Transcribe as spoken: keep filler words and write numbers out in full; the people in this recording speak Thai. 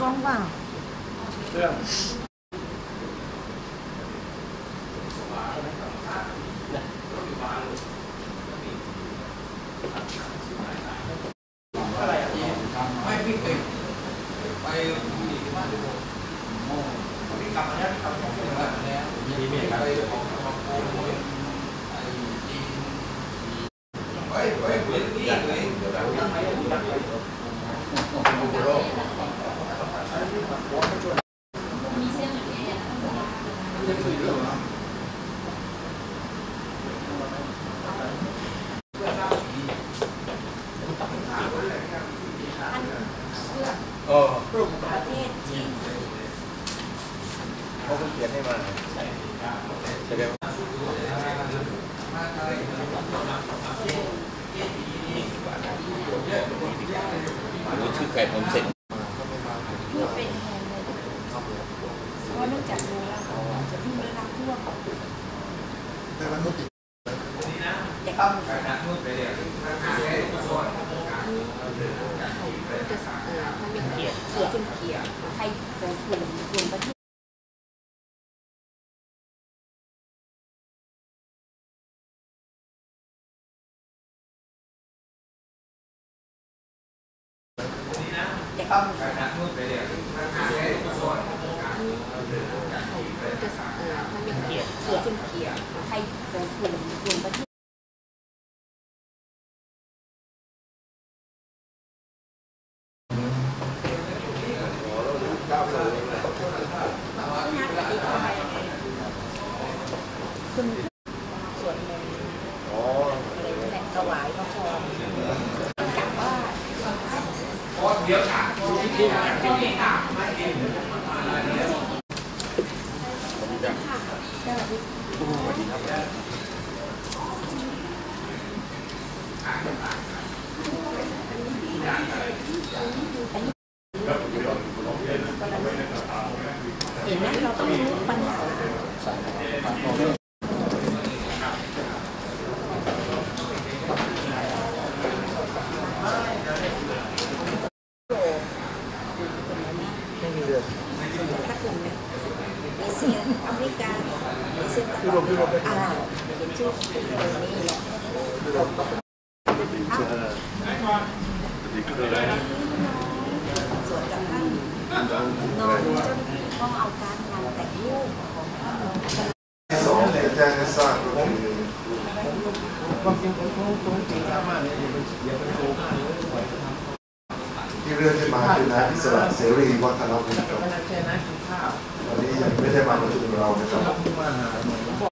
องเปล่าเรื่องอะไรอ่ะไม่พี่เคยไปที่บ้านดูพี่กลับมาแล้วพี่กลับมาแล้วมีเมียไปของของโอ้ยไอ้จีนเฮ้ยเฮ้ยเฮ้ยนี่เลยเดี๋ยวเราไปดูกันเลยกลุ่มประเทศจีนเขาเขียนให้มาแสดงรู้ชื่อไก่ผมเสร็จเพื่อเป็นแทนเลยเพราะเนื่องจากรู้ว่าเขาจะพึ่งได้รับทั่วแต่มันไม่ติดจะต้องจะเออมันเป็นเกียรติเกียรติเป็นเกียรติให้กองทุนรวมประเทศจะต้องจะเออมันเป็นเกียรติเกียรติเป็นเกียรติให้กองทุนรวมประเทศคุณสวดมนต์อะไรนั่นแหละถวายพระพรกะว่าเดี๋ยวค่ะที่ที่ที่ค่ะไม่เองค่ะสวัสดีครับเห็นไหมเราต้องรู้ปัญหาสักกลุ่มเนี่ยเอเชียอเมริกาเอเชียตะวันออกอ่าเป็นชื่อเป็นคนนี้แหละส่วนจากท่านนอนจนต้องเอาการงานแต่งลูกของท่านสองจะแจ้งให้ทราบก็คือความจริงผมคงคงจริงมากเลยเดี๋ยวมันเดี๋ยวมันโตมากเลยที่เรื่องที่มาคือนายอิสระเสรีวัฒนบุญจบวันนี้ยังไม่ได้มาประชุมเรานะครับ